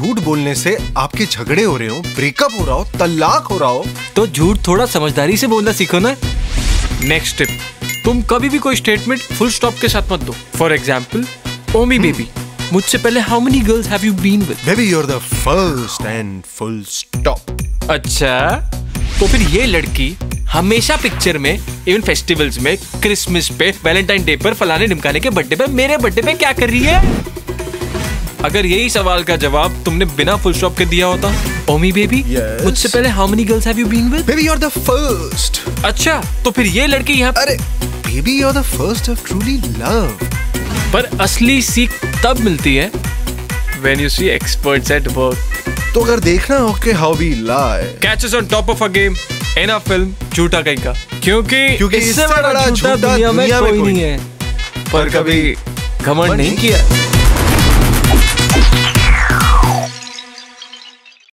झूठ बोलने से आपके झगड़े हो रहे हो, ब्रेकअप हो रहा हो, तलाक हो रहा हो, तो झूठ थोड़ा समझदारी से बोलना सीखो ना। नेक्स्ट टिप, तुम कभी भी कोई स्टेटमेंट फुल स्टॉप के साथ मत दो। फॉर एग्जाम्पल, ओमी बेबी, मुझसे पहले how many girls have you been with? Baby you are the first and full stop. अच्छा, तो फिर ये लड़की हमेशा पिक्चर में, इवन फेस्टिवल्स में, क्रिसमस पे, वैलेंटाइन डे पर, फलाने ढिमकाने के बर्थडे पे, मेरे बर्थडे पे क्या कर रही है? अगर यही सवाल का जवाब तुमने बिना फुल स्टॉप के दिया होता, ओमी बेबी, मुझसे पहले how many girls have you been with? Baby you are the first. अच्छा, तो फिर ये लड़की यहाँ, अरे baby you are the first of truly love. पर असली सीख तब मिलती है when you see experts at work. तो अगर देखना हो कि how we lie, catch us on top of a game in a film झूठा कहीं का, क्योंकि इससे बड़ा झूठा दुनिया में कोई नहीं है, पर कभी घमंड नहीं किया।